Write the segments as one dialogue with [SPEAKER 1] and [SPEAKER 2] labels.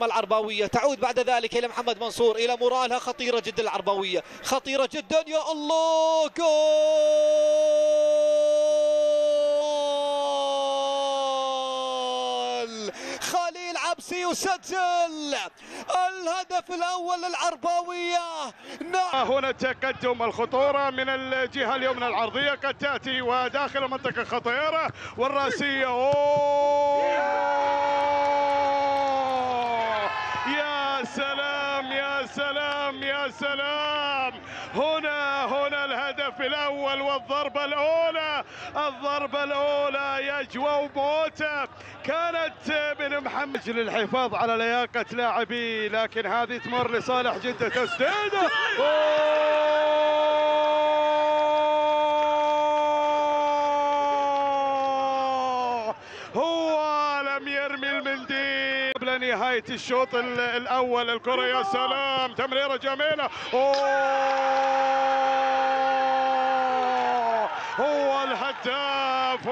[SPEAKER 1] العرباوية تعود بعد ذلك إلى محمد منصور، إلى مرالها، خطيرة جدا العرباوية، خطيرة جدا، يا الله، جول! خليل عبسي يسجل الهدف الأول للعرباوية.
[SPEAKER 2] هنا تقدم الخطورة من الجهة اليمنى العرضية قد تأتي وداخل المنطقة خطيرة والرأسية. يا سلام يا سلام يا سلام! هنا الهدف الأول والضربة الأولى يجوى وموته كانت من محمد للحفاظ على لياقة لاعبيه، لكن هذه تمر لصالح جدة. تسديده هو لم يرمي المنديل قبل نهاية الشوط الأول. الكرة يا سلام، تمريرة جميلة. هو الهداف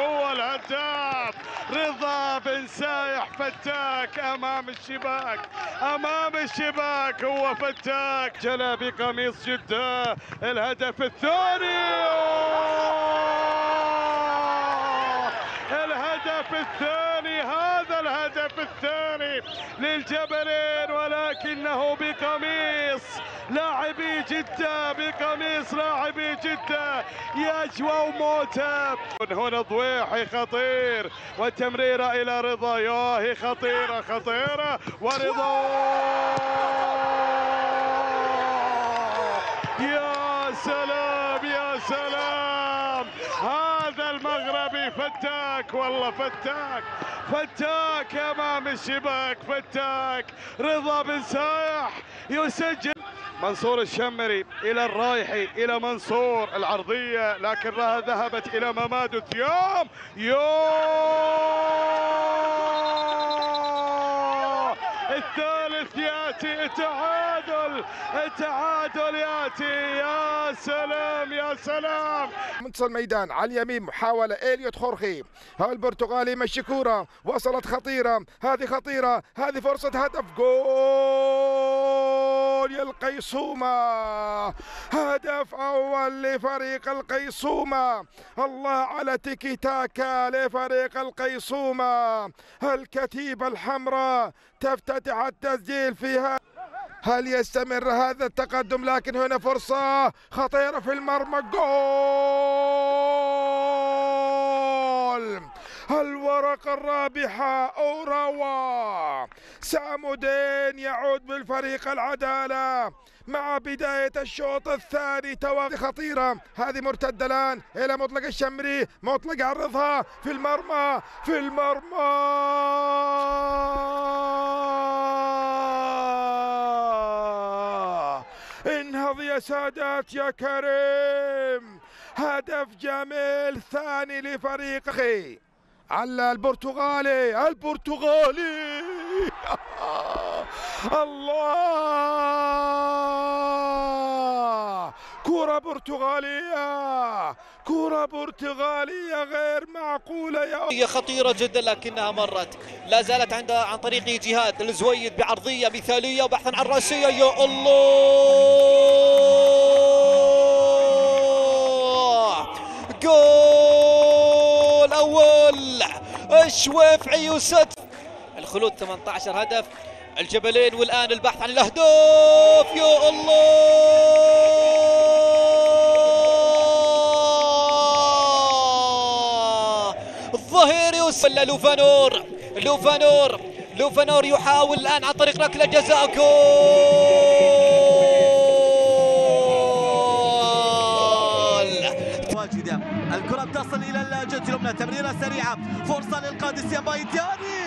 [SPEAKER 2] رضا بن سايح فتاك أمام الشباك هو فتاك جلى بقميص جدة. الهدف الثاني هذا الهدف الثاني للجبلين، ولكنه بقميص لاعبي جدة يجوى وموته. هنا ضويحي خطير والتمريرة إلى رضا، ياهي خطيرة ورضا. يا سلام هذا المغربي فتاك، والله فتاك امام الشباك، فتاك. رضا بن سايح يسجل. منصور الشمري الى الرايحي الى منصور، العرضيه لكنها ذهبت الى مماد الثيام. الثالث ياتي، التعادل ياتي. يا سلام
[SPEAKER 3] منتصف الميدان على اليمين، محاولة إليوت خورخي، البرتغالي مشي كورة وصلت خطيرة، هذه فرصة هدف. جول يا القيصومة، هدف أول لفريق القيصومة. الله على تيكي تاكا لفريق القيصومة. الكتيبة الحمراء تفتتح التسجيل فيها. هل يستمر هذا التقدم؟ لكن هنا فرصة خطيرة في المرمى. جول! الورقة الرابحة أوراوا سامودين يعود بالفريق العدالة مع بداية الشوط الثاني. توغل خطيرة، هذه مرتدة الآن إلى مطلق الشمري، مطلق عرضها في المرمى انهض يا سادات يا كريم. هدف جميل ثاني لفريق أخي على البرتغالي الله، كرة برتغالية غير معقولة.
[SPEAKER 1] هي خطيرة جدا لكنها مرت، لا زالت عندها عن طريق جهاد الزويد بعرضية مثالية وبحثا عن رأسية. يا الله، جول أول الشويفعي يسد. الخلود 18 هدف الجبلين، والآن البحث عن الأهداف. يا الله، الظهير يوصل لوفانور يحاول الآن عن طريق ركلة جزاء. جول
[SPEAKER 4] واجدة، الكرة بتصل إلى الجهة اليمنى، تمريرة سريعة، فرصة للقادسية بايدياني.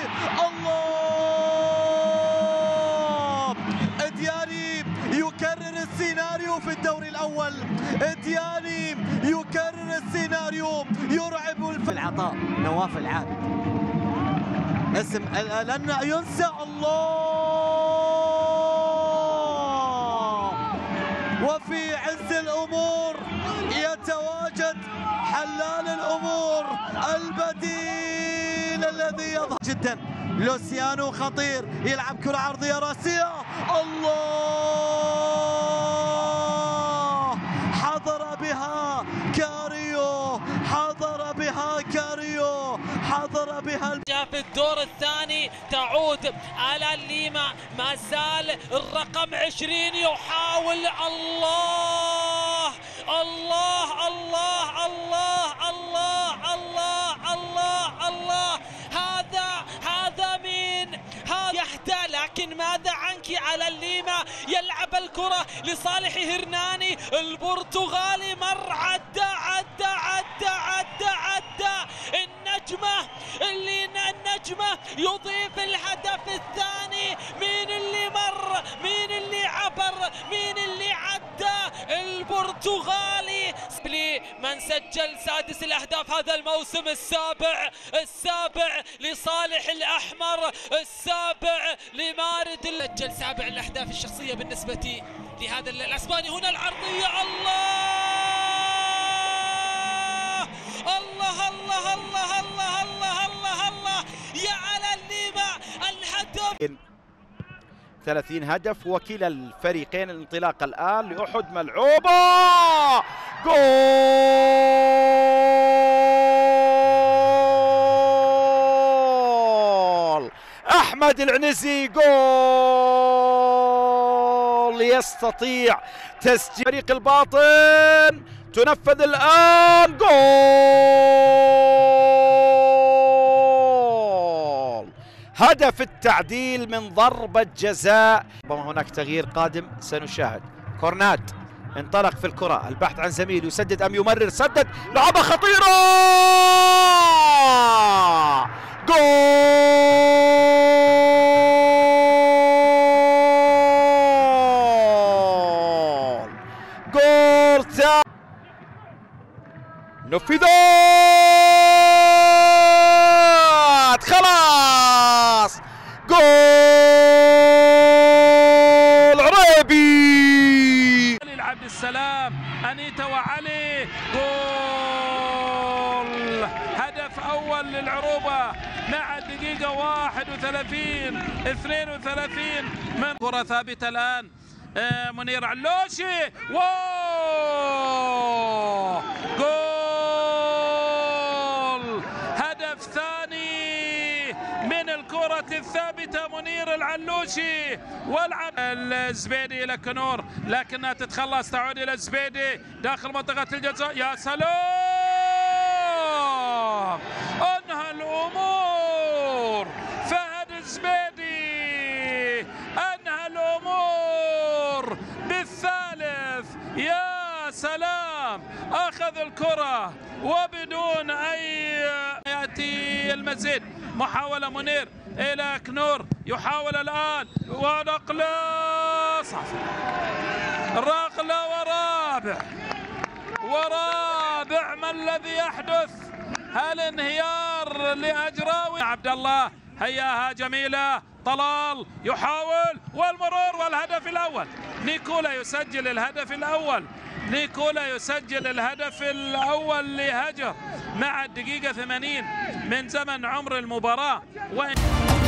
[SPEAKER 4] الله، دياني يكرر السيناريو في الدوري الأول، دياني يكرر السيناريو، يرعب العطاء. نواف العابد اسم لن ينسى. الله، وفي عز الأمور يتواجد حلال الأمور، البديل الذي يظهر جدا لوسيانو خطير، يلعب كرة عرضية راسية، الله حضر بها كاريو، حضر بها كاريو، حضر بها.
[SPEAKER 5] في الدور الثاني تعود على الليما، ما زال الرقم 20 يحاول. الله الله الله الله الله الله الله الله، هذا مين؟ هذا يحتى، لكن ماذا عنك على الليما؟ يلعب الكرة لصالح هرناني البرتغالي، مر عدى النجمة يضيف الهدف الثاني. مين اللي مر؟ مين اللي عبر؟ مين اللي عدى؟ البرتغالي من سجل سادس الأهداف هذا الموسم، السابع لصالح الأحمر، السابع لمارد. سجل سابع الأهداف الشخصية بالنسبة لهذا الأسباني. هنا العرضية، الله الله الله الله الله الله الله، يا على الليما الهدف.
[SPEAKER 6] 30 هدف وكلا الفريقين. الانطلاق الآن لأحد ملعوبة، جول أحمد العنزي، جول يستطيع تسجيل فريق الباطن. تنفذ الآن، جول هدف التعديل من ضربة جزاء. ربما هناك تغيير قادم سنشاهد. كورنات انطلق في الكرة، البحث عن زميل، يسدد أم يمرر، سدد، لعبة خطيرة، جول ثاني نفذت، خلاص، جول عريبي.
[SPEAKER 7] عبد السلام، أنيتا وعلي، جول هدف أول للعروبة مع الدقيقة 32 من كرة ثابتة الآن. منير علوشي، واو، جول هدف ثاني من الكرة الثابتة. منير العلوشي، والعب الزبيدي إلى كنور، لكنها تتخلص، تعود إلى الزبيدي داخل منطقة الجزاء. يا سلام، انهى الأمور فهد الزبيدي، انهى الأمور بالثالث. يا سلام، أخذ الكرة وبدون أي. يأتي المزيد، محاولة منير إلى كنور، يحاول الآن ونقلة صافي، رقلة ورابع. ما الذي يحدث؟ هل انهيار لأجراوي؟ عبد الله، هياها جميلة، طلال يحاول والمرور والهدف الأول. نيكولا يسجل الهدف الأول، نيكولا يسجل الهدف الأول لهجر مع الدقيقة 80 من زمن عمر المباراة.